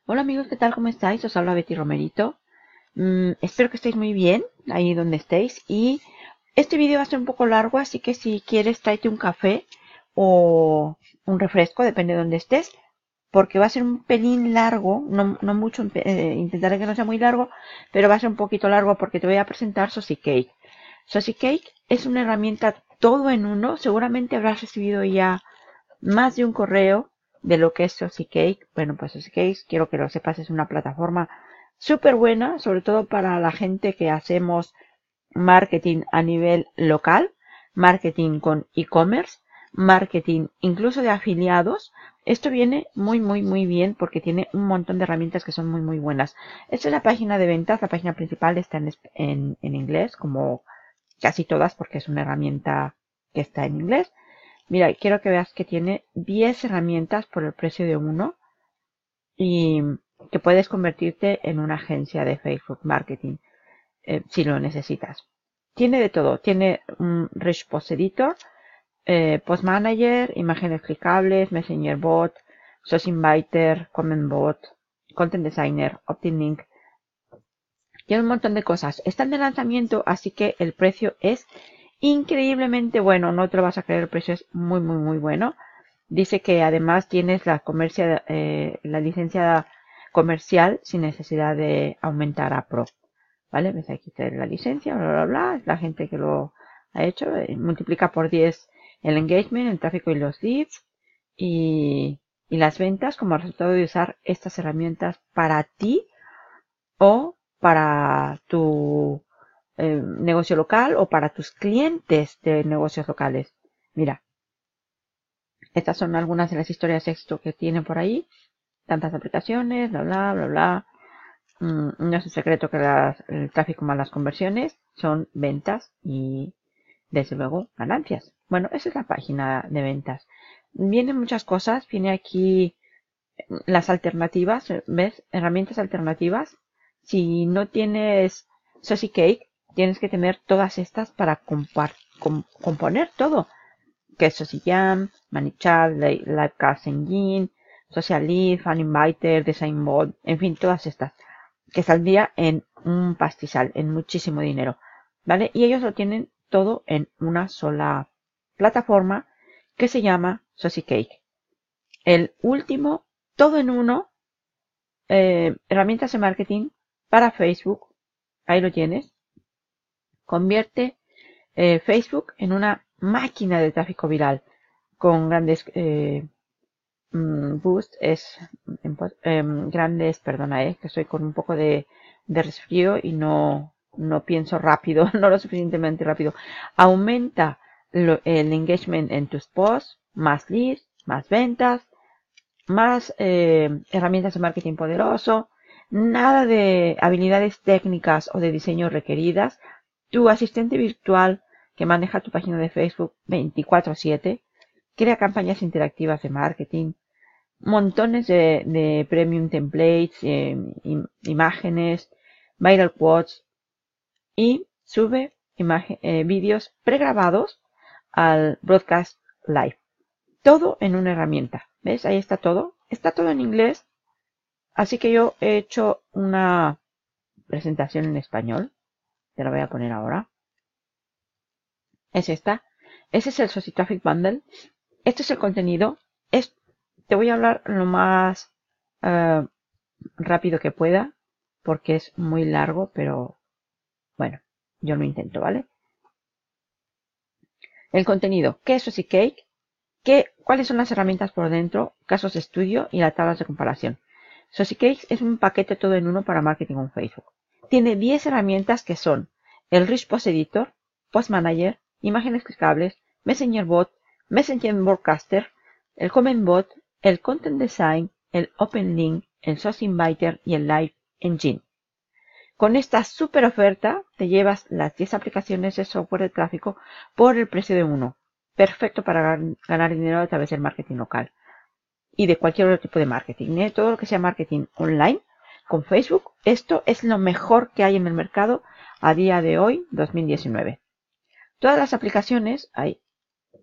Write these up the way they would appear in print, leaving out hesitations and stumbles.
Hola amigos, ¿qué tal? ¿Cómo estáis? Os habla Betty Romerito. Espero que estéis muy bien ahí donde estéis. Y este vídeo va a ser un poco largo, así que si quieres tráete un café o un refresco, depende de donde estés, porque va a ser un pelín largo, no mucho, intentaré que no sea muy largo, pero va a ser un poquito largo porque te voy a presentar Saucy Cake. Saucy Cake es una herramienta todo en uno, seguramente habrás recibido ya más de un correo de lo que es Saucy Cake. Bueno, pues Saucy Cake, quiero que lo sepas, es una plataforma súper buena, sobre todo para la gente que hacemos marketing a nivel local, marketing con e-commerce, marketing incluso de afiliados. Esto viene muy bien porque tiene un montón de herramientas que son muy buenas. Esta es la página de ventas, la página principal está en inglés, como casi todas, porque es una herramienta que está en inglés. Mira, quiero que veas que tiene 10 herramientas por el precio de uno y que puedes convertirte en una agencia de Facebook Marketing si lo necesitas. Tiene de todo. Tiene un Rich Post Editor, Post Manager, imágenes clicables, Messenger Bot, Source Inviter, Comment Bot, Content Designer, Optin-Link. Tiene un montón de cosas. Están de lanzamiento, así que el precio es increíblemente bueno. No te lo vas a creer, el precio es muy bueno. Dice que además tienes la licencia comercial sin necesidad de aumentar a Pro. ¿Vale? Ves aquí está la licencia, bla. Es la gente que lo ha hecho. Multiplica por 10 el engagement, el tráfico y los leads. Y las ventas como resultado de usar estas herramientas para ti o para tu negocio local o para tus clientes de negocios locales. Mira, estas son algunas de las historias de éxito que tiene por ahí. Tantas aplicaciones, bla. No es un secreto que el tráfico más las conversiones son ventas y desde luego ganancias. Bueno, esa es la página de ventas. Vienen muchas cosas. Viene aquí las alternativas. ¿Ves? Herramientas alternativas. Si no tienes Saucy Cake, tienes que tener todas estas para componer todo. Que es Saucy Jam, ManyChat, Livecast Engine, Social Lead, Fan Inviter, Design Bot, en fin, todas estas. Que saldría en un pastizal, en muchísimo dinero. ¿Vale? Y ellos lo tienen todo en una sola plataforma que se llama Saucy Cake. El último, todo en uno, herramientas de marketing para Facebook. Ahí lo tienes. Convierte Facebook en una máquina de tráfico viral con grandes boosts, grandes, perdona, que estoy con un poco de resfrío y no pienso rápido, no lo suficientemente rápido. Aumenta el engagement en tus posts, más leads, más ventas, más herramientas de marketing poderoso, nada de habilidades técnicas o de diseño requeridas. Tu asistente virtual que maneja tu página de Facebook 24/7, crea campañas interactivas de marketing, montones de premium templates, imágenes, viral quotes y sube vídeos pregrabados al broadcast live. Todo en una herramienta. ¿Ves? Ahí está todo. Está todo en inglés. Así que yo he hecho una presentación en español. Te la voy a poner ahora. Es esta. Ese es el Saucy Traffic Bundle. Este es el contenido. Te voy a hablar lo más rápido que pueda. Porque es muy largo. Pero bueno, yo lo intento, ¿vale? El contenido. ¿Qué es Saucy Cake? ¿Cuáles son las herramientas por dentro? Casos de estudio y las tablas de comparación. Saucy Cakes es un paquete todo en uno para marketing con Facebook. Tiene 10 herramientas que son el Rich Post Editor, Post Manager, imágenes clicables, Messenger Bot, Messenger Broadcaster, el Comment Bot, el Content Design, el Open Link, el Source Inviter y el Live Engine. Con esta super oferta te llevas las 10 aplicaciones de software de tráfico por el precio de uno. Perfecto para ganar dinero a través del marketing local y de cualquier otro tipo de marketing. Todo lo que sea marketing online con Facebook, esto es lo mejor que hay en el mercado a día de hoy, 2019. Todas las aplicaciones,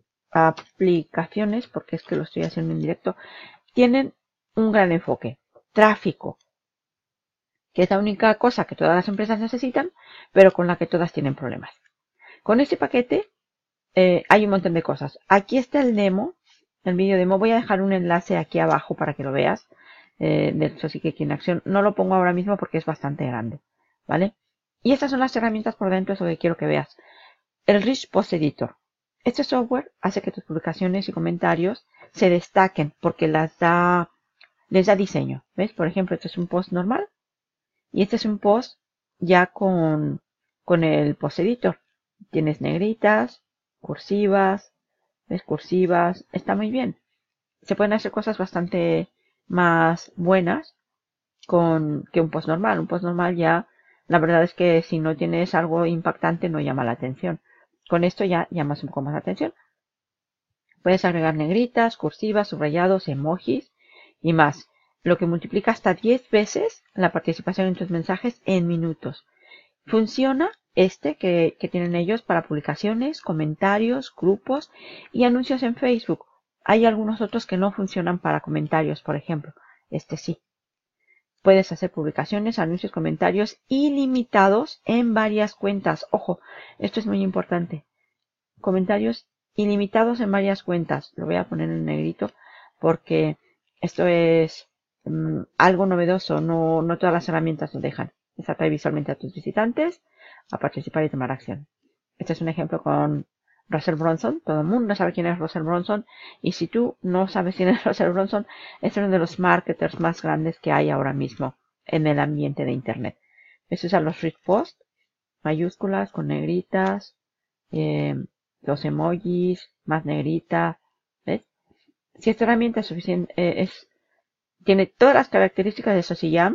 porque es que lo estoy haciendo en directo, tienen un gran enfoque. tráfico, que es la única cosa que todas las empresas necesitan, pero con la que todas tienen problemas. Con este paquete hay un montón de cosas. Aquí está el demo, el vídeo demo. Voy a dejar un enlace aquí abajo para que lo veas, del SociCake en acción. No lo pongo ahora mismo porque es bastante grande, ¿vale? Y estas son las herramientas por dentro, eso que quiero que veas. El Rich Post Editor. Este software hace que tus publicaciones y comentarios se destaquen porque les da diseño. ¿Ves? Por ejemplo, este es un post normal y este es un post ya con el Post Editor. Tienes negritas, cursivas, ¿ves? Cursivas. Está muy bien. Se pueden hacer cosas bastante más buenas que un post normal. Un post normal ya, la verdad es que si no tienes algo impactante no llama la atención. Con esto ya llamas un poco más la atención. Puedes agregar negritas, cursivas, subrayados, emojis y más. Lo que multiplica hasta 10 veces la participación en tus mensajes en minutos. Funciona que tienen ellos para publicaciones, comentarios, grupos y anuncios en Facebook. Hay algunos otros que no funcionan para comentarios, por ejemplo. Este sí. Puedes hacer publicaciones, anuncios, comentarios ilimitados en varias cuentas. Ojo, esto es muy importante. Comentarios ilimitados en varias cuentas. Lo voy a poner en negrito porque esto es algo novedoso. No todas las herramientas lo dejan. Es atraer visualmente a tus visitantes a participar y tomar acción. Este es un ejemplo con Russell Brunson. Todo el mundo sabe quién es Russell Brunson. Y si tú no sabes quién es Russell Brunson, es uno de los marketers más grandes que hay ahora mismo en el ambiente de Internet. Estos son los rich posts, mayúsculas con negritas, los emojis, más negrita. ¿Ves? Si esta herramienta es suficiente, tiene todas las características de SociJam.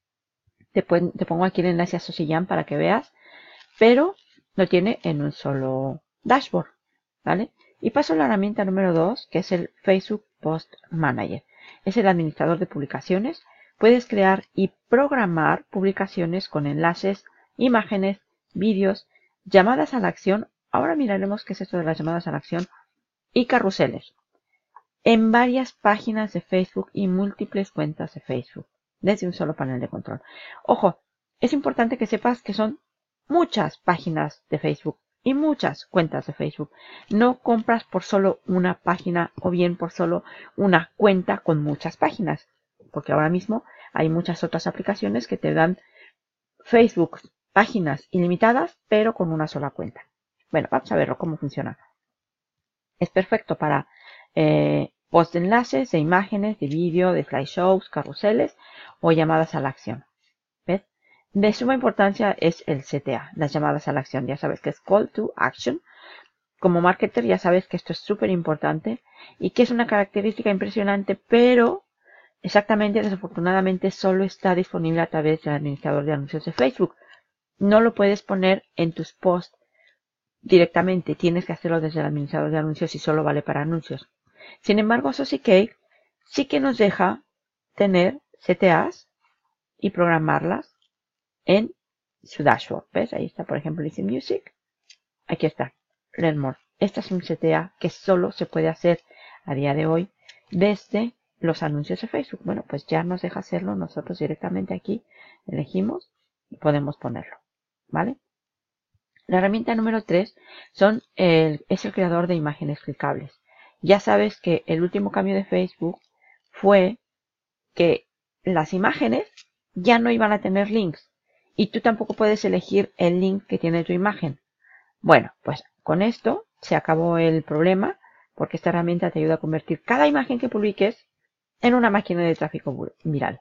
Te pongo aquí el enlace a SociJam para que veas, pero lo tiene en un solo dashboard, ¿vale? Y paso a la herramienta número 2, que es el Facebook Post Manager. Es el administrador de publicaciones. Puedes crear y programar publicaciones con enlaces, imágenes, vídeos, llamadas a la acción. Ahora miraremos qué es esto de las llamadas a la acción y carruseles en varias páginas de Facebook y múltiples cuentas de Facebook desde un solo panel de control. Ojo, es importante que sepas que son muchas páginas de Facebook y muchas cuentas de Facebook. No compras por solo una página o bien por solo una cuenta con muchas páginas, porque ahora mismo hay muchas otras aplicaciones que te dan Facebook páginas ilimitadas pero con una sola cuenta. Bueno, vamos a verlo cómo funciona. Es perfecto para post de enlaces, de imágenes, de vídeo, de slideshows, carruseles o llamadas a la acción. ¿Ves? De suma importancia es el CTA, las llamadas a la acción. Ya sabes que es Call to Action. Como marketer ya sabes que esto es súper importante y que es una característica impresionante, pero exactamente, desafortunadamente, solo está disponible a través del administrador de anuncios de Facebook. No lo puedes poner en tus posts directamente. Tienes que hacerlo desde el administrador de anuncios y solo vale para anuncios. Sin embargo, SociCake sí que nos deja tener CTAs y programarlas en su dashboard. ¿Ves? Ahí está, por ejemplo, Listen Music. Aquí está, Learn More. Esta es un CTA que solo se puede hacer a día de hoy desde los anuncios de Facebook. Bueno, pues ya nos deja hacerlo nosotros directamente aquí. Elegimos y podemos ponerlo. ¿Vale? La herramienta número 3 es el creador de imágenes clicables. Ya sabes que el último cambio de Facebook fue que las imágenes ya no iban a tener links y tú tampoco puedes elegir el link que tiene tu imagen. Bueno, pues con esto se acabó el problema porque esta herramienta te ayuda a convertir cada imagen que publiques en una máquina de tráfico viral.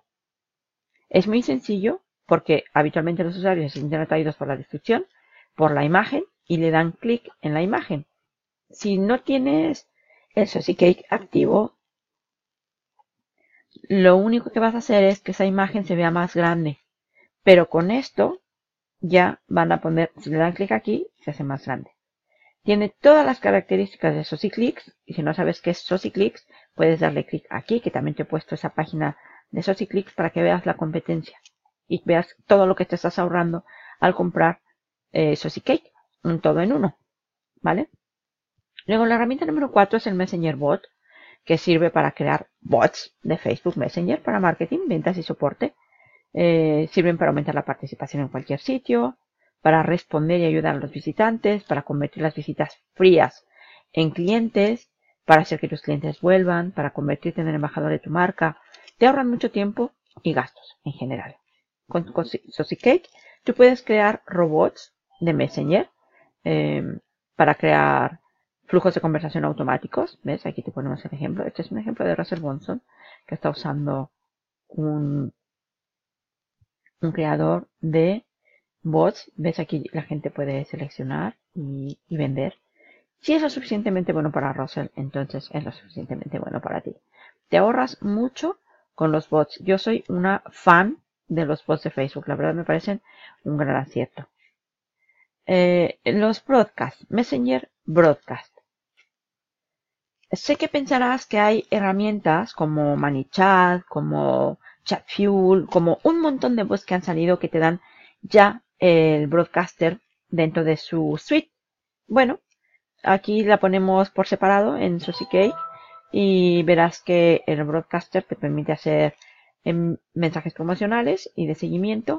Es muy sencillo porque habitualmente los usuarios se sienten atraídos por la descripción, por la imagen y le dan clic en la imagen. Si no tienes el SociCake activo, lo único que vas a hacer es que esa imagen se vea más grande. Pero con esto ya van a poner, si le dan clic aquí, se hace más grande. Tiene todas las características de SociClicks y si no sabes qué es SociClicks, puedes darle clic aquí, que también te he puesto esa página de SociClicks para que veas la competencia y veas todo lo que te estás ahorrando al comprar SociCake, un todo en uno, ¿vale? Luego la herramienta número 4 es el Messenger Bot, que sirve para crear bots de Facebook Messenger para marketing, ventas y soporte. Sirven para aumentar la participación en cualquier sitio, para responder y ayudar a los visitantes, para convertir las visitas frías en clientes, para hacer que tus clientes vuelvan, para convertirte en el embajador de tu marca. Te ahorran mucho tiempo y gastos en general. Con SociCake tú puedes crear robots de Messenger para crear flujos de conversación automáticos. ¿Ves? Aquí te ponemos el ejemplo. Este es un ejemplo de Russell Brunson, que está usando un creador de bots. ¿Ves? Aquí la gente puede seleccionar y vender. Si es lo suficientemente bueno para Russell, entonces es lo suficientemente bueno para ti. Te ahorras mucho con los bots. Yo soy una fan de los bots de Facebook. La verdad me parecen un gran acierto. Los broadcasts. Messenger Broadcast. Sé que pensarás que hay herramientas como ManyChat, como ChatFuel, como un montón de bots que han salido que te dan ya el broadcaster dentro de su suite. Bueno, aquí la ponemos por separado en SociCake y verás que el broadcaster te permite hacer mensajes promocionales y de seguimiento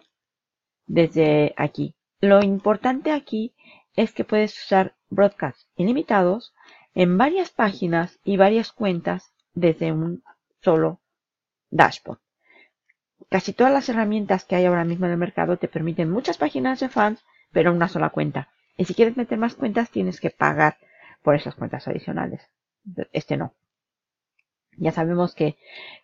desde aquí. Lo importante aquí es que puedes usar broadcasts ilimitados en varias páginas y varias cuentas desde un solo dashboard. Casi todas las herramientas que hay ahora mismo en el mercado te permiten muchas páginas de fans, pero en una sola cuenta. Y si quieres meter más cuentas, tienes que pagar por esas cuentas adicionales. Este no. Ya sabemos que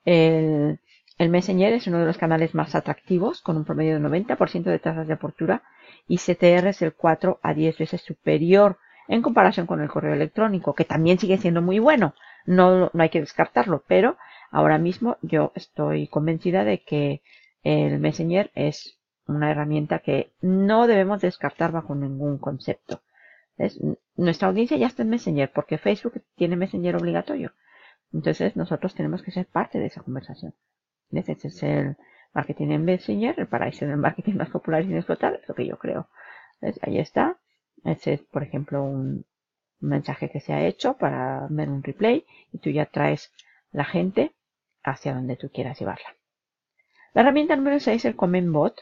el Messenger es uno de los canales más atractivos, con un promedio de 90% de tasas de apertura, y CTR es el 4 a 10 veces superior en comparación con el correo electrónico, que también sigue siendo muy bueno. No hay que descartarlo, pero ahora mismo yo estoy convencida de que el Messenger es una herramienta que no debemos descartar bajo ningún concepto. Nuestra audiencia ya está en Messenger, porque Facebook tiene Messenger obligatorio. Entonces nosotros tenemos que ser parte de esa conversación. Ese es el marketing en Messenger, el paraíso del marketing más popular y sin explotar, es lo que yo creo. Entonces, ahí está. Ese es, por ejemplo, un mensaje que se ha hecho para ver un replay y tú ya traes la gente hacia donde tú quieras llevarla. La herramienta número 6 es el Comment Bot,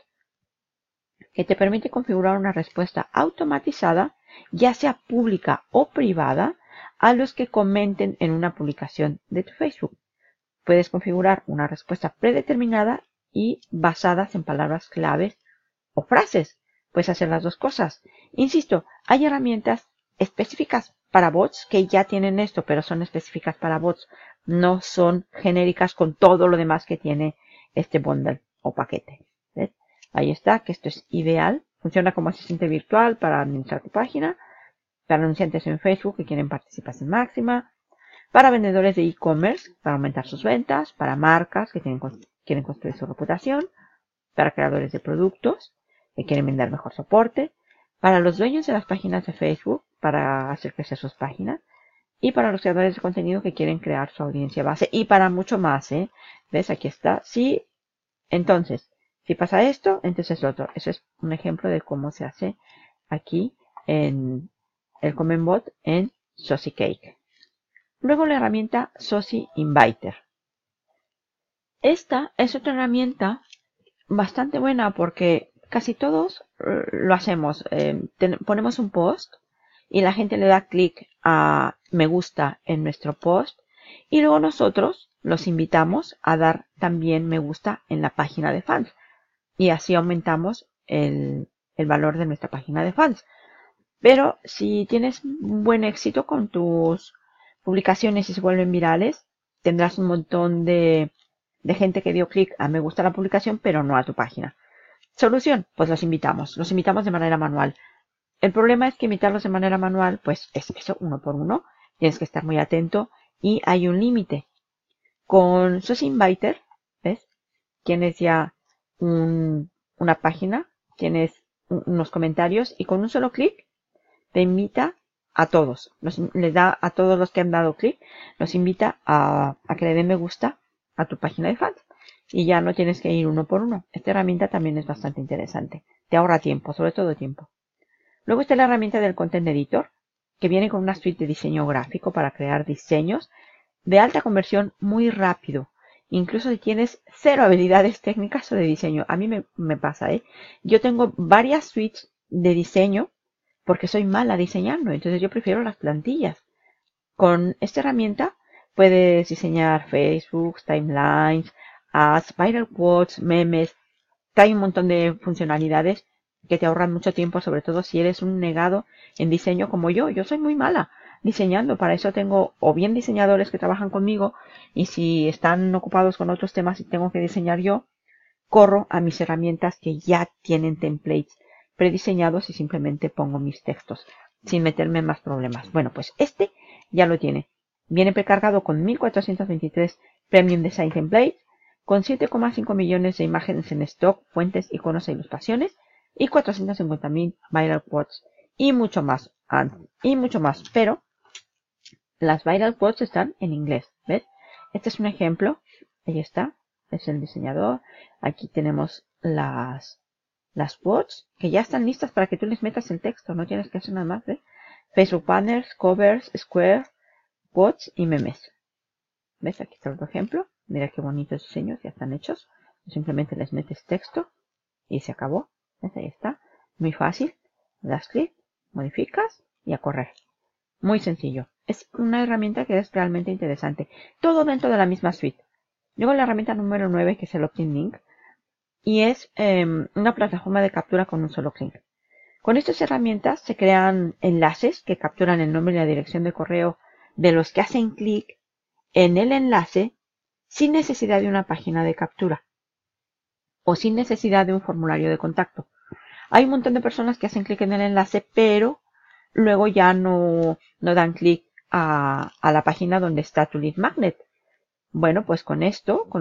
que te permite configurar una respuesta automatizada, ya sea pública o privada, a los que comenten en una publicación de tu Facebook. Puedes configurar una respuesta predeterminada y basadas en palabras claves o frases. Puedes hacer las dos cosas. Insisto, hay herramientas específicas para bots que ya tienen esto, pero son específicas para bots. No son genéricas con todo lo demás que tiene este bundle o paquete. ¿Ves? Ahí está, que esto es ideal. Funciona como asistente virtual para administrar tu página, para anunciantes en Facebook que quieren participación máxima, para vendedores de e-commerce, para aumentar sus ventas, para marcas que quieren construir su reputación, para creadores de productos que quieren vender mejor soporte, para los dueños de las páginas de Facebook, para hacer crecer sus páginas, y para los creadores de contenido que quieren crear su audiencia base, y para mucho más, ¿eh? ¿Ves? Aquí está. Sí, entonces, si pasa esto, entonces lo otro. Ese es un ejemplo de cómo se hace aquí en el Comment Bot en SociCake. Luego la herramienta Soci Inviter. Esta es otra herramienta bastante buena porque casi todos lo hacemos. Ponemos un post y la gente le da clic a me gusta en nuestro post y luego nosotros los invitamos a dar también me gusta en la página de fans y así aumentamos el valor de nuestra página de fans. Pero si tienes un buen éxito con tus publicaciones y se vuelven virales, tendrás un montón de gente que dio clic a me gusta la publicación, pero no a tu página. Solución, pues los invitamos de manera manual. El problema es que invitarlos de manera manual, pues es eso, uno por uno. Tienes que estar muy atento y hay un límite. Con SociInviter, ¿ves? Tienes ya una página, tienes unos comentarios y con un solo clic te invita a todos. Les da a todos los que han dado clic, los invita a que le den me gusta a tu página de fans. Y ya no tienes que ir uno por uno. Esta herramienta también es bastante interesante. Te ahorra tiempo, sobre todo tiempo. Luego está la herramienta del Content Editor, que viene con una suite de diseño gráfico para crear diseños de alta conversión muy rápido. Incluso si tienes cero habilidades técnicas o de diseño. A mí me pasa, ¿eh? Yo tengo varias suites de diseño porque soy mala diseñando. Entonces yo prefiero las plantillas. Con esta herramienta puedes diseñar Facebook, timelines, ads, viral quotes, memes. Hay un montón de funcionalidades que te ahorran mucho tiempo, sobre todo si eres un negado en diseño como yo. Yo soy muy mala diseñando. Para eso tengo o bien diseñadores que trabajan conmigo y si están ocupados con otros temas y tengo que diseñar yo, corro a mis herramientas que ya tienen templates prediseñados y simplemente pongo mis textos sin meterme en más problemas. Bueno, pues este ya lo tiene. Viene precargado con 1423 Premium Design Templates, con 7,5 millones de imágenes en stock, fuentes, iconos e ilustraciones, y 450.000 viral quotes, y mucho más, pero las viral quotes están en inglés, ¿ves? Este es un ejemplo, ahí está, es el diseñador, aquí tenemos las quotes, que ya están listas para que tú les metas el texto, no tienes que hacer nada más, ¿ves? Facebook banners, covers, square, quotes y memes. ¿Ves? Aquí está otro ejemplo. Mira qué bonitos diseños, ya están hechos. Simplemente les metes texto y se acabó. ¿Ves? Ahí está. Muy fácil. Das clic, modificas y a correr. Muy sencillo. Es una herramienta que es realmente interesante. Todo dentro de la misma suite. Luego la herramienta número 9, que es el Opt-in Link. Y es una plataforma de captura con un solo clic. Con estas herramientas se crean enlaces que capturan el nombre y la dirección de correo de los que hacen clic en el enlace sin necesidad de una página de captura o sin necesidad de un formulario de contacto. Hay un montón de personas que hacen clic en el enlace, pero luego ya no dan clic a la página donde está tu lead magnet. Bueno, pues con esto, con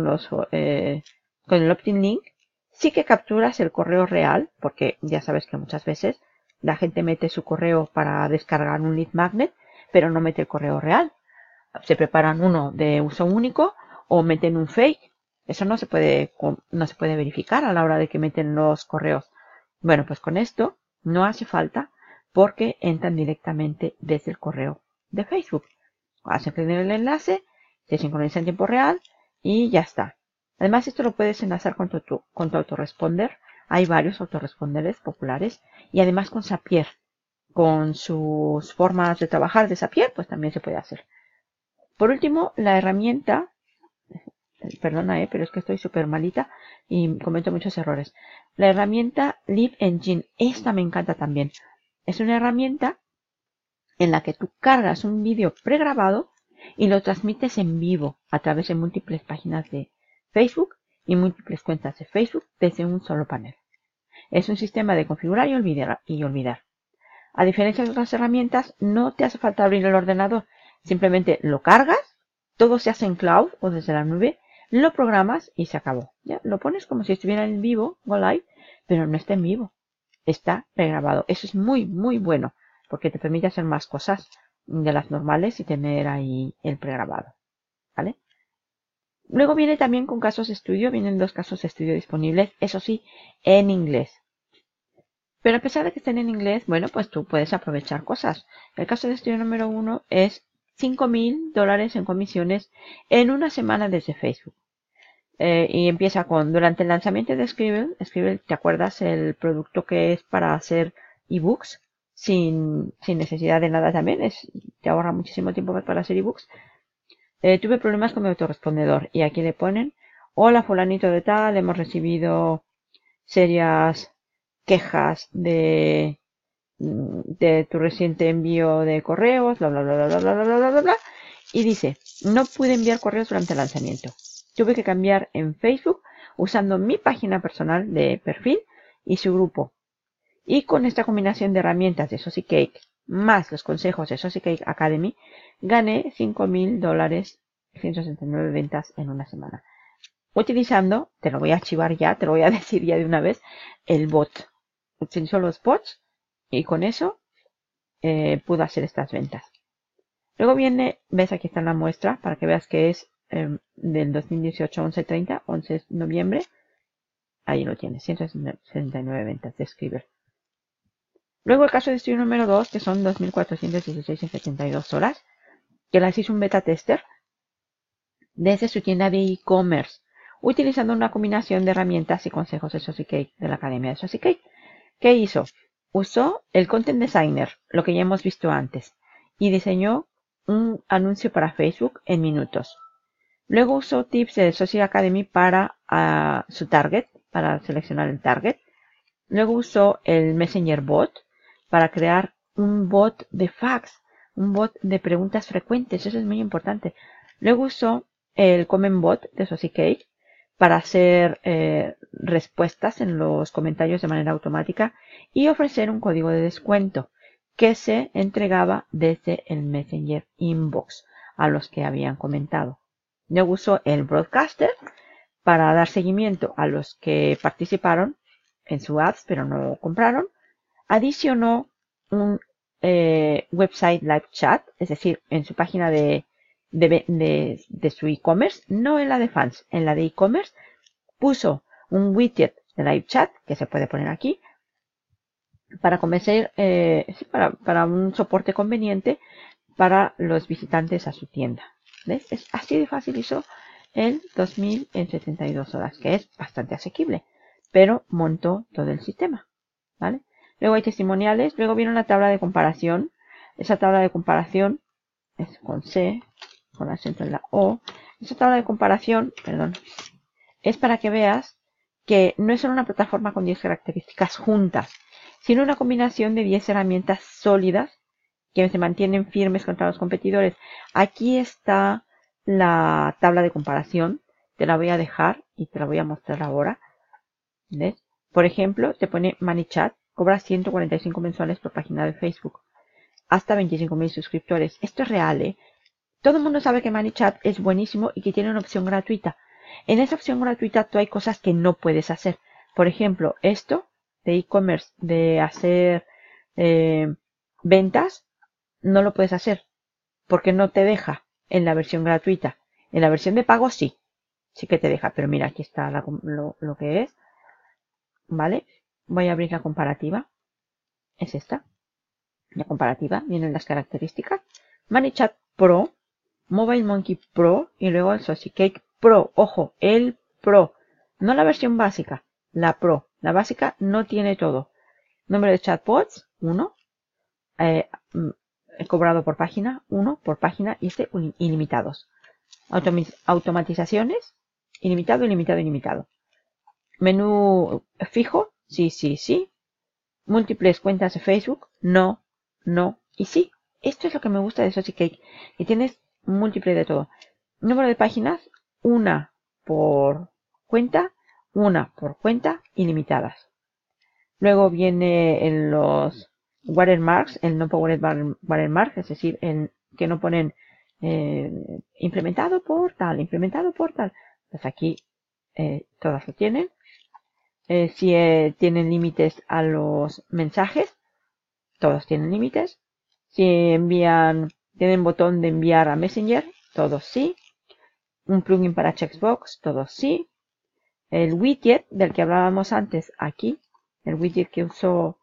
el opt-in link, sí que capturas el correo real, porque ya sabes que muchas veces la gente mete su correo para descargar un lead magnet, pero no mete el correo real. Se preparan uno de uso único o meten un fake. Eso no se puede verificar a la hora de que meten los correos. Bueno, pues con esto no hace falta porque entran directamente desde el correo de Facebook. Hacen clic en el enlace, se sincroniza en tiempo real y ya está. Además, esto lo puedes enlazar con tu autoresponder. Hay varios autoresponders populares y además con Zapier. Con sus formas de trabajar de Zapier, pues también se puede hacer. Por último, la herramienta, perdona, pero es que estoy súper malita y cometo muchos errores. La herramienta Live Engine, esta me encanta también. Es una herramienta en la que tú cargas un vídeo pregrabado y lo transmites en vivo a través de múltiples páginas de Facebook y múltiples cuentas de Facebook desde un solo panel. Es un sistema de configurar y olvidar. A diferencia de otras herramientas, no te hace falta abrir el ordenador. Simplemente lo cargas, todo se hace en cloud o desde la nube, lo programas y se acabó. ¿Ya? Lo pones como si estuviera en vivo, go live, pero no está en vivo. Está pregrabado. Eso es muy, muy bueno, porque te permite hacer más cosas de las normales y tener ahí el pregrabado. ¿Vale? Luego viene también con casos de estudio, vienen 2 casos de estudio disponibles, eso sí, en inglés. Pero a pesar de que estén en inglés, bueno, pues tú puedes aprovechar cosas. El caso de estudio número 1 es $5,000 en comisiones en una semana desde Facebook. Y empieza con, durante el lanzamiento de Scribble, ¿te acuerdas el producto que es para hacer ebooks? Sin necesidad de nada también, te ahorra muchísimo tiempo para hacer ebooks. Tuve problemas con mi autorrespondedor y aquí le ponen, hola fulanito de tal, hemos recibido serias quejas de tu reciente envío de correos, bla bla bla bla bla bla bla bla bla, y dice, no pude enviar correos durante el lanzamiento. Tuve que cambiar en Facebook usando mi página personal de perfil y su grupo. Y con esta combinación de herramientas de Saucy Cake más los consejos de Saucy Cake Academy, gané $5,000, 169 ventas en una semana. Utilizando, te lo voy a archivar ya, te lo voy a decir ya de una vez, el bot. Utilizo los bots y con eso pude hacer estas ventas. Luego viene, ves aquí está la muestra para que veas que es del 2018 11/30, 11 de noviembre. Ahí lo tienes, 169 ventas de Scribble. Luego el caso de estudio número 2, que son 2.416 en 72 horas, que las hizo un beta tester. desde su tienda de e-commerce, utilizando una combinación de herramientas y consejos de SociCake, de la Academia de SociCake. ¿Qué hizo? Usó el Content Designer, lo que ya hemos visto antes, y diseñó un anuncio para Facebook en minutos. Luego usó tips de Social Academy para su target, para seleccionar el target. Luego usó el Messenger Bot para crear un bot de fax, un bot de preguntas frecuentes, eso es muy importante. Luego usó el Comment Bot de SociCake para hacer respuestas en los comentarios de manera automática y ofrecer un código de descuento que se entregaba desde el Messenger Inbox a los que habían comentado. Luego usó el Broadcaster para dar seguimiento a los que participaron en su ads pero no compraron. Adicionó un website live chat, es decir, en su página de su e-commerce, no en la de fans, en la de e-commerce, puso un widget de live chat que se puede poner aquí para convencer, para un soporte conveniente para los visitantes a su tienda. ¿Ves? Es así de fácil. Hizo el 2000 en 72 horas, que es bastante asequible, pero montó todo el sistema, ¿vale? Luego hay testimoniales, luego viene una tabla de comparación. Esa tabla de comparación es con C, con acento en la O. Esa tabla de comparación, perdón, es para que veas que no es solo una plataforma con 10 características juntas, sino una combinación de 10 herramientas sólidas que se mantienen firmes contra los competidores. Aquí está la tabla de comparación. Te la voy a dejar y te la voy a mostrar ahora. ¿Ves? Por ejemplo, te pone ManyChat. Cobra 145 mensuales por página de Facebook. Hasta 25.000 suscriptores. Esto es real, ¿eh? Todo el mundo sabe que ManyChat es buenísimo y que tiene una opción gratuita. En esa opción gratuita tú hay cosas que no puedes hacer. Por ejemplo, esto de e-commerce, de hacer ventas, no lo puedes hacer porque no te deja en la versión gratuita. En la versión de pago sí que te deja, pero mira, aquí está lo que es, ¿vale? Voy a abrir la comparativa. Es esta. La comparativa, vienen las características. ManyChat Pro, Mobile Monkey Pro y luego el SociCake Pro. Ojo, el Pro. No la versión básica, la Pro. La básica no tiene todo. Número de chatbots, 1. Cobrado por página, 1 por página y ilimitados. Automatizaciones, ilimitado, ilimitado, ilimitado. Menú fijo, sí, sí, sí. Múltiples cuentas de Facebook, no, no y sí. Esto es lo que me gusta de SociCake, que tienes múltiple de todo. Número de páginas, una por cuenta, ilimitadas. Luego viene en los watermarks, el no powered watermark, es decir, el que no ponen implementado por tal. Pues aquí todas lo tienen. Si tienen límites a los mensajes, todos tienen límites. Si tienen botón de enviar a Messenger, todos sí. Un plugin para checkbox, todos sí. El widget del que hablábamos antes, aquí, el widget que usó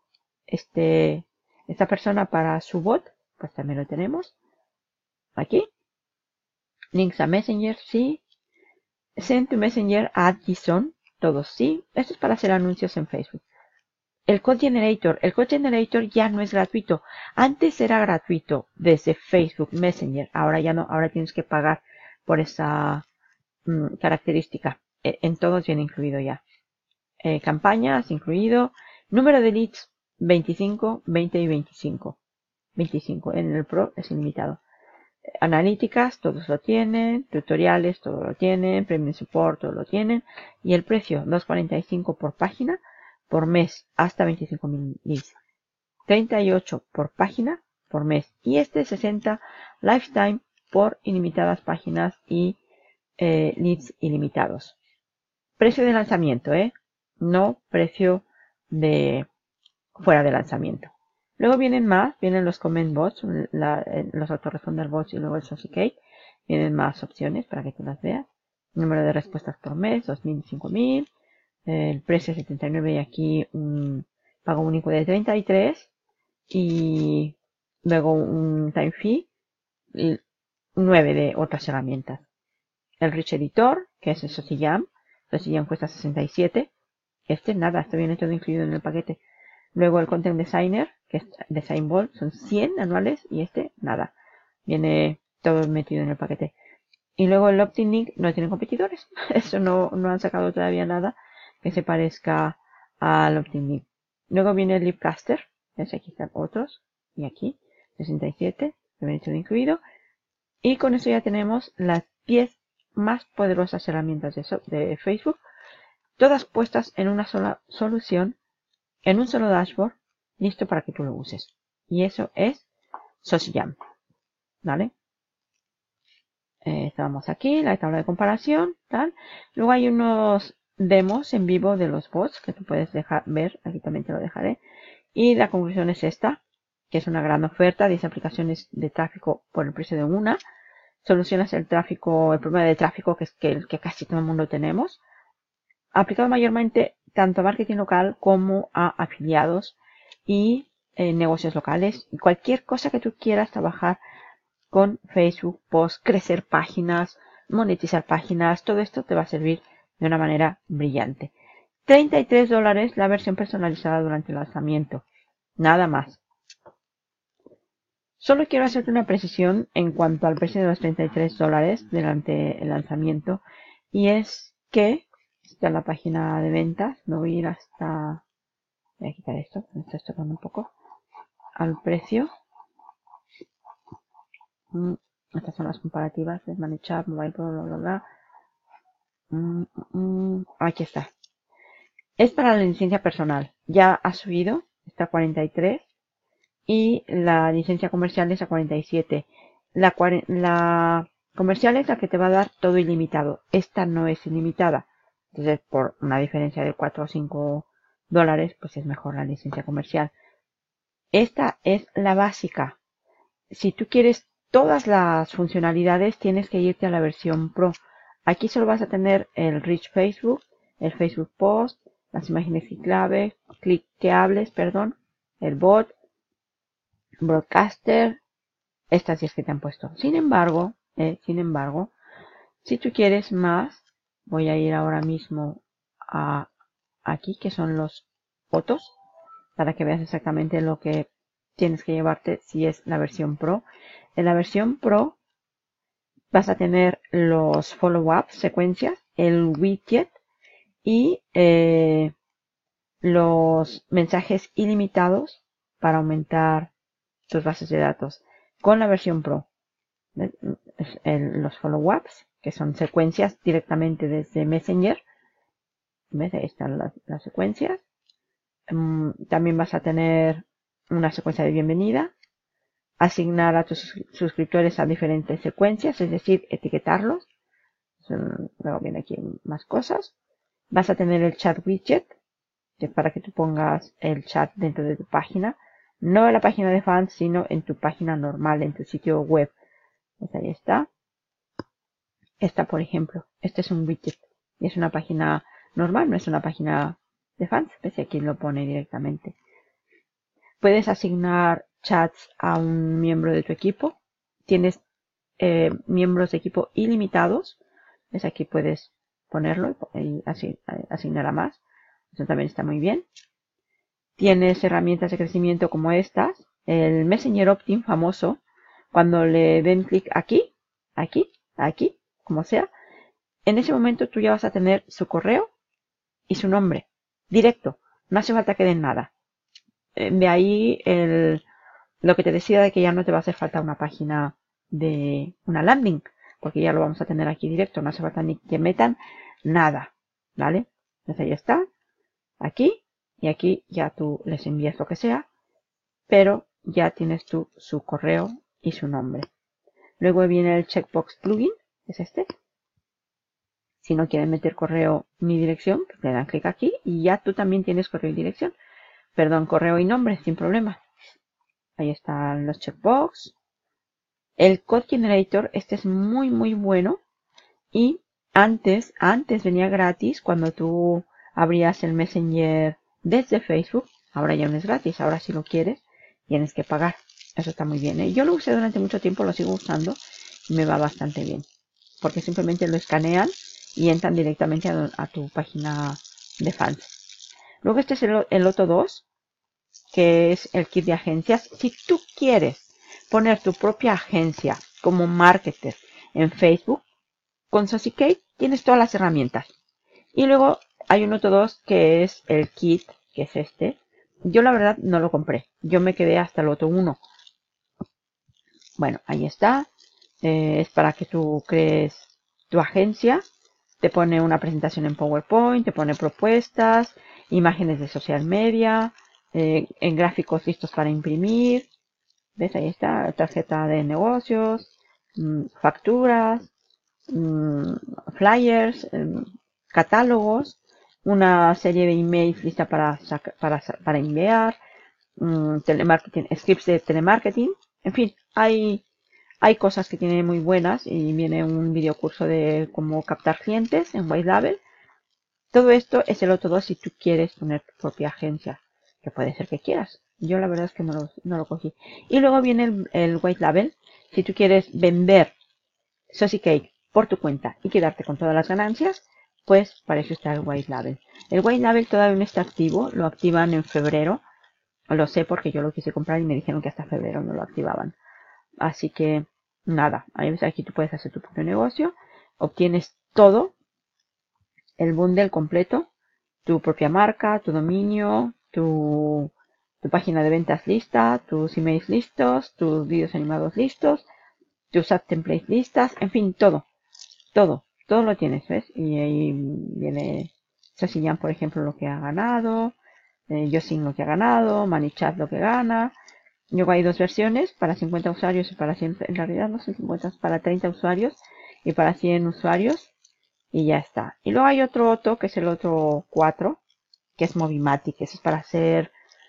esta persona para su bot, pues también lo tenemos. Aquí. Links a Messenger, sí. Send to Messenger a JSON, todos sí. Esto es para hacer anuncios en Facebook. El Code Generator ya no es gratuito. Antes era gratuito desde Facebook Messenger. Ahora ya no, ahora tienes que pagar por esa característica. En todos viene incluido ya. Campañas incluido. Número de leads 25, 20 y 25. 25. En el Pro es ilimitado. Analíticas, todos lo tienen. Tutoriales, todos lo tienen. Premium Support, todos lo tienen. Y el precio, 2.45 por página por mes, hasta 25.000 leads. 38 por página por mes. Y 60 lifetime por ilimitadas páginas y leads ilimitados. Precio de lanzamiento, no precio de fuera de lanzamiento. Luego vienen los comment bots, los autoresponder bots y luego el SociCake. Vienen más opciones para que tú las veas. Número de respuestas por mes, 2.000 y 5.000. El precio es 79 y aquí un pago único de 33. Y luego un time fee y 9 de otras herramientas. el Rich Editor, que es el SociJam. SociJam cuesta 67. Nada, está bien todo incluido en el paquete. Luego el Content Designer, que es Design Ball, son 100 anuales y nada. Viene todo metido en el paquete. Y luego el OptinLink no tiene competidores. Eso no han sacado todavía nada que se parezca al OptinLink. Luego viene el Lipcaster. Aquí están otros. Y aquí, 67, que viene todo incluido. Y con eso ya tenemos las 10 más poderosas herramientas de Facebook. Todas puestas en una sola solución, en un solo dashboard, listo para que tú lo uses. Y eso es SociJam. ¿Vale? Estamos aquí, la tabla de comparación, tal. Luego hay unos demos en vivo de los bots que tú puedes ver. Aquí también te lo dejaré. Y la conclusión es esta, que es una gran oferta, 10 aplicaciones de tráfico por el precio de una. Solucionas el problema de tráfico que casi todo el mundo tenemos. Aplicado mayormente tanto a marketing local como a afiliados y negocios locales. Y cualquier cosa que tú quieras trabajar con Facebook, post, crecer páginas, monetizar páginas, todo esto te va a servir de una manera brillante. $33 la versión personalizada durante el lanzamiento. Nada más. Solo quiero hacerte una precisión en cuanto al precio de los $33 durante el lanzamiento. Y es que, esta es la página de ventas. Me voy a ir hasta... Voy a quitar esto, me está tocando un poco. Al precio. Estas son las comparativas de ManyChat, Mobile, bla, bla, bla. Aquí está. Es para la licencia personal. Ya ha subido. Está a 43. Y la licencia comercial es a 47. La comercial es la que te va a dar todo ilimitado. Esta no es ilimitada. Entonces, por una diferencia de 4 o 5 dólares, pues es mejor la licencia comercial. Esta es la básica. Si tú quieres todas las funcionalidades, tienes que irte a la versión Pro. Aquí solo vas a tener el Rich Facebook, el Facebook Post, las imágenes cliqueables, el bot, Broadcaster, estas 10 que te han puesto. Sin embargo, si tú quieres más, voy a ir ahora mismo a aquí, que son los fotos, para que veas exactamente lo que tienes que llevarte si es la versión Pro. En la versión Pro vas a tener los follow-ups, secuencias, el widget y los mensajes ilimitados para aumentar tus bases de datos. Con la versión Pro, los follow-ups, que son secuencias directamente desde Messenger. ¿Ves? Ahí están las secuencias. También vas a tener una secuencia de bienvenida. Asignar a tus suscriptores a diferentes secuencias, es decir, etiquetarlos. Luego viene aquí más cosas. Vas a tener el chat widget, que es para que tú pongas el chat dentro de tu página. No en la página de fans, sino en tu página normal, en tu sitio web. Pues ahí está. Esta, por ejemplo, este es un widget. Y es una página normal, no es una página de fans. Ves, aquí lo pone directamente. Puedes asignar chats a un miembro de tu equipo. Tienes miembros de equipo ilimitados. ¿Ves? Aquí puedes ponerlo y asignar a más. Eso también está muy bien. Tienes herramientas de crecimiento como estas. El Messenger Opt-in famoso. Cuando le den clic aquí, como sea, en ese momento tú ya vas a tener su correo y su nombre. Directo. No hace falta que den nada. De ahí lo que te decía de que ya no te va a hacer falta una página de una landing, porque ya lo vamos a tener aquí directo, no hace falta ni que metan nada, ¿vale? Entonces ahí está, aquí, y aquí ya tú les envías lo que sea, pero ya tienes tú su correo y su nombre. Luego viene el checkbox plugin, es este. Si no quieren meter correo ni dirección, pues le dan clic aquí y ya tú también tienes correo y dirección. Perdón, correo y nombre, sin problema. Ahí están los checkbox. El Code Generator, este es muy muy bueno. Y antes venía gratis cuando tú abrías el Messenger desde Facebook. Ahora ya no es gratis, ahora si lo quieres tienes que pagar. Eso está muy bien, ¿eh? Yo lo usé durante mucho tiempo, lo sigo usando y me va bastante bien. porque simplemente lo escanean y entran directamente a tu página de fans. Luego este es el Loto 2, que es el kit de agencias. Si tú quieres poner tu propia agencia como marketer en Facebook, con SociKate tienes todas las herramientas. Y luego hay un Loto 2 que es el kit, que es este. Yo la verdad no lo compré. Yo me quedé hasta el Loto 1. Bueno, ahí está. Es para que tú crees tu agencia. Te pone una presentación en PowerPoint, te pone propuestas, imágenes de social media, en gráficos listos para imprimir. ¿Ves? Ahí está, tarjeta de negocios, facturas, flyers, catálogos, una serie de emails lista para enviar, telemarketing, scripts de telemarketing. En fin, hay cosas que tiene muy buenas y viene un video curso de cómo captar clientes en White Label. Todo esto es el Loto 2 si tú quieres poner tu propia agencia, que puede ser que quieras. Yo la verdad es que no lo cogí. Y luego viene el White Label. Si tú quieres vender SociKate por tu cuenta y quedarte con todas las ganancias, pues para eso está el White Label. El White Label todavía no está activo, lo activan en febrero. Lo sé porque yo lo quise comprar y me dijeron que hasta febrero no lo activaban. Así que nada, aquí tú puedes hacer tu propio negocio, obtienes todo, el bundle completo, tu propia marca, tu dominio, tu página de ventas lista, tus emails listos, tus vídeos animados listos, tus ad templates listas, en fin, todo lo tienes, ¿ves? Y ahí viene Sosiyan, por ejemplo, lo que ha ganado, Yosin lo que ha ganado, Manichat lo que gana. Luego hay dos versiones, para 50 usuarios y para 100, en realidad no son 50, es para 30 usuarios y para 100 usuarios. Y ya está. Y luego hay otro Loto, que es el Loto 4, que es Movimatic, que eso es para hacer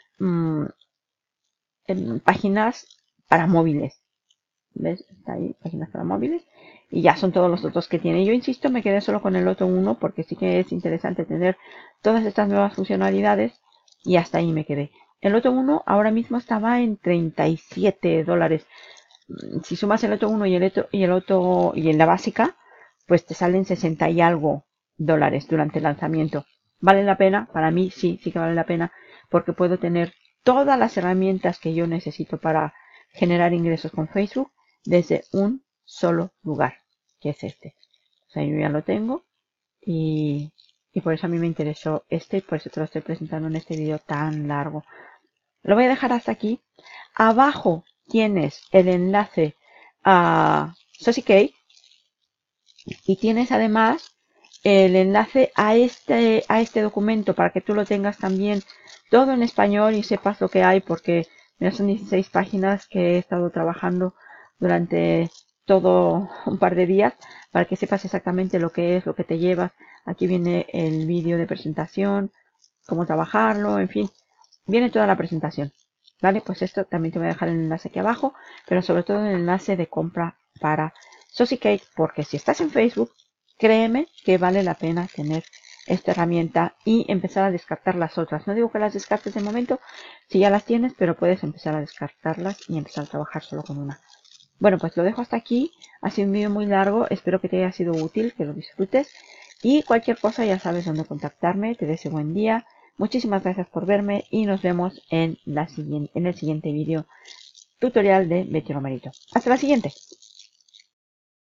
páginas para móviles. ¿Ves? Está ahí, páginas para móviles. Y ya son todos los lotos que tiene. Yo insisto, me quedé solo con el Loto 1 porque sí que es interesante tener todas estas nuevas funcionalidades. Y hasta ahí me quedé. El Loto 1 ahora mismo estaba en $37. Si sumas el Loto 1 y en la básica, pues te salen 60 y algo dólares durante el lanzamiento. ¿Vale la pena? Para mí sí que vale la pena porque puedo tener todas las herramientas que yo necesito para generar ingresos con Facebook desde un solo lugar, que es este. O sea, yo ya lo tengo y por eso a mí me interesó y por eso te lo estoy presentando en este video tan largo. Lo voy a dejar hasta aquí. Abajo tienes el enlace a SociKate y tienes además el enlace a este documento para que tú lo tengas también todo en español y sepas lo que hay, porque mira, son 16 páginas que he estado trabajando durante todo un par de días para que sepas exactamente lo que es, lo que te llevas. Aquí viene el vídeo de presentación, cómo trabajarlo, en fin, viene toda la presentación. Vale, pues esto también te voy a dejar el enlace aquí abajo, pero sobre todo el enlace de compra para SociKate, porque si estás en Facebook, créeme que vale la pena tener esta herramienta y empezar a descartar las otras. No digo que las descartes de momento, si ya las tienes, pero puedes empezar a descartarlas y empezar a trabajar solo con una. Bueno, pues lo dejo hasta aquí. Ha sido un vídeo muy largo, espero que te haya sido útil, que lo disfrutes. Y cualquier cosa ya sabes dónde contactarme. Te deseo buen día. Muchísimas gracias por verme y nos vemos en el siguiente vídeo tutorial de Betty Romerito. Hasta la siguiente.